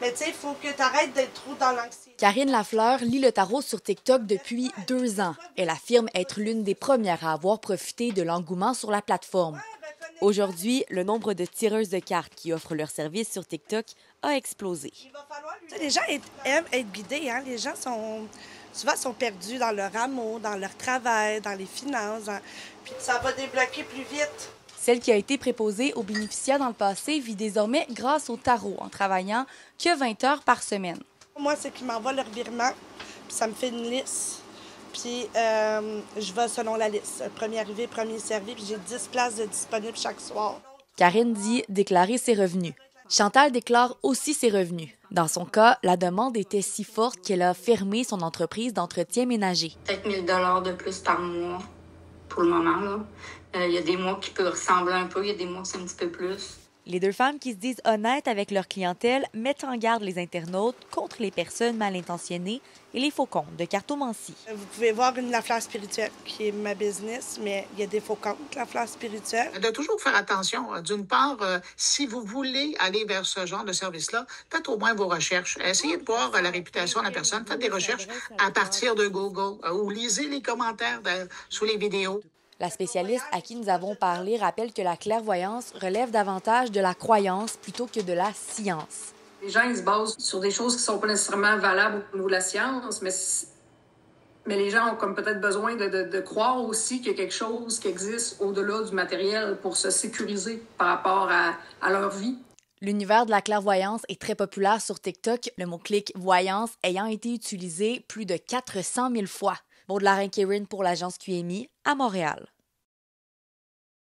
Mais tu sais, il faut que tu arrêtes d'être trop dans l'anxiété. Karine Lafleur lit le tarot sur TikTok depuis 2 ans. Elle affirme être l'une des premières à avoir profité de l'engouement sur la plateforme. Aujourd'hui, le nombre de tireuses de cartes qui offrent leurs services sur TikTok a explosé. Les gens aiment être guidés. Hein? Les gens souvent sont perdus dans leur amour, dans leur travail, dans les finances. Puis ça va débloquer plus vite. Celle qui a été préposée aux bénéficiaires dans le passé vit désormais grâce au tarot en travaillant que 20 heures par semaine. Moi, c'est qu'ils m'envoient leur virement, puis ça me fait une liste. Puis je vais selon la liste. Premier arrivé, premier servi, puis j'ai 10 places de disponibles chaque soir. Karine dit déclarer ses revenus. Chantal déclare aussi ses revenus. Dans son cas, la demande était si forte qu'elle a fermé son entreprise d'entretien ménager. Peut-être 1 000 $ de plus par mois pour le moment, là. Il y a des mois qui peuvent ressembler un peu, il y a des mois qui c'est un petit peu plus. Les deux femmes qui se disent honnêtes avec leur clientèle mettent en garde les internautes contre les personnes mal intentionnées et les faux comptes de cartomancie. Vous pouvez voir la fleur spirituelle qui est ma business, mais il y a des faux comptes, la fleur spirituelle. De toujours faire attention. D'une part, si vous voulez aller vers ce genre de service-là, faites au moins vos recherches. Essayez de voir la réputation de la personne. Faites des recherches à partir de Google ou lisez les commentaires sous les vidéos. La spécialiste à qui nous avons parlé rappelle que la clairvoyance relève davantage de la croyance plutôt que de la science. Les gens, ils se basent sur des choses qui ne sont pas nécessairement valables au niveau de la science, mais les gens ont comme peut-être besoin de croire aussi qu'il y a quelque chose qui existe au-delà du matériel pour se sécuriser par rapport à leur vie. L'univers de la clairvoyance est très populaire sur TikTok, le mot-clic « voyance » ayant été utilisé plus de 400 000 fois. Maud Larin-Kérin pour l'agence QMI à Montréal.